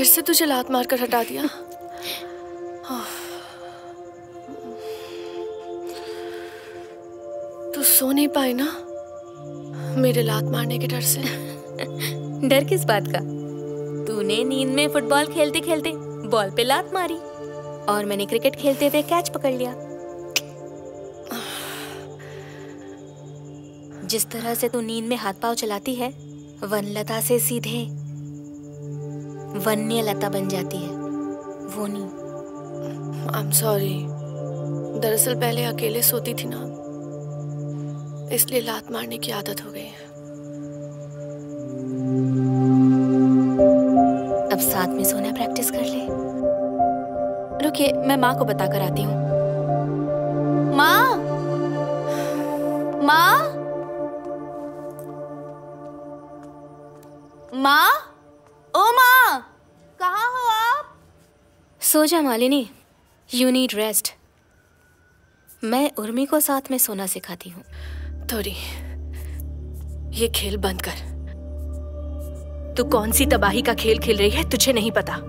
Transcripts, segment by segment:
से तुझे लात मारकर हटा दिया। तू सो नहीं पाई ना मेरे लात मारने के डर से? डर किस बात का? तूने नींद में फुटबॉल खेलते खेलते बॉल पे लात मारी और मैंने क्रिकेट खेलते हुए कैच पकड़ लिया। जिस तरह से तू नींद में हाथ पांव चलाती है, वनलता से सीधे वन्यलता बन जाती है। वो नहीं। I am sorry. दरअसल पहले अकेले सोती थी ना, इसलिए लात मारने की आदत हो गई है। अब साथ में सोना प्रैक्टिस कर ले। रुकिए, मैं माँ को बताकर आती हूँ। माँ, माँ, माँ, ओ माँ, कहाँ हो आप? सो जा मालिनी, यू नीड रेस्ट। मैं उर्मी को साथ में सोना सिखाती हूँ। थोड़ी ये खेल बंद कर। तू कौन सी तबाही का खेल खेल रही है तुझे नहीं पता?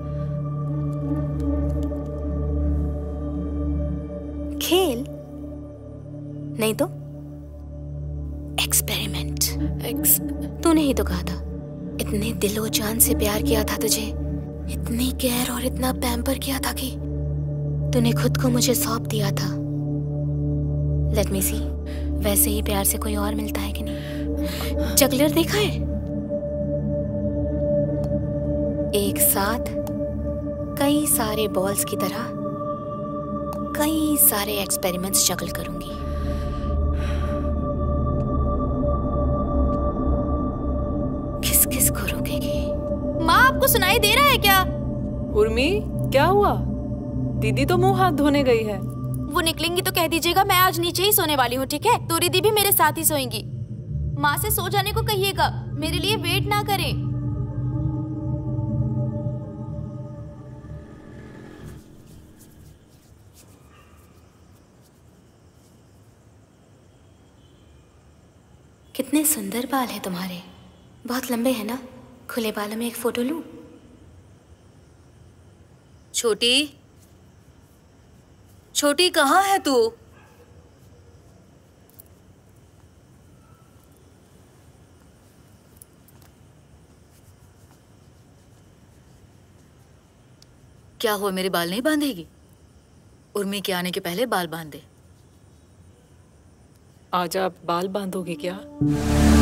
खेल नहीं तो एक्सपेरिमेंट। तूने ही तो कहा था, इतने दिलो जान से प्यार किया था तुझे, इतनी केयर और इतना पैम्पर किया था कि तूने खुद को मुझे सौंप दिया था। लेट मी सी, वैसे ही प्यार से कोई और मिलता है कि नहीं? जगलर देखा है? एक साथ कई सारे बॉल्स की तरह कई सारे एक्सपेरिमेंट्स जगल करूंगी। किस किस को रोकेगी? माँ, आपको सुनाई दे रहा है क्या? उर्मी, क्या हुआ? दीदी तो मुंह हाथ धोने गई है। वो निकलेंगी तो कह दीजिएगा मैं आज नीचे ही सोने वाली हूँ, ठीक है? तो रिद्धि भी मेरे साथ ही सोएंगी। माँ से सो जाने को कहिएगा, मेरे लिए वेट ना करें। कितने सुंदर बाल हैं तुम्हारे। बहुत लंबे हैं ना? खुले बालों में एक फोटो लूं? छोटी, छोटी कहाँ है तू? क्या हुआ, मेरे बाल नहीं बांधेगी? उर्मी के आने के पहले बाल बांध दे। आज आप बाल बांधोगे क्या?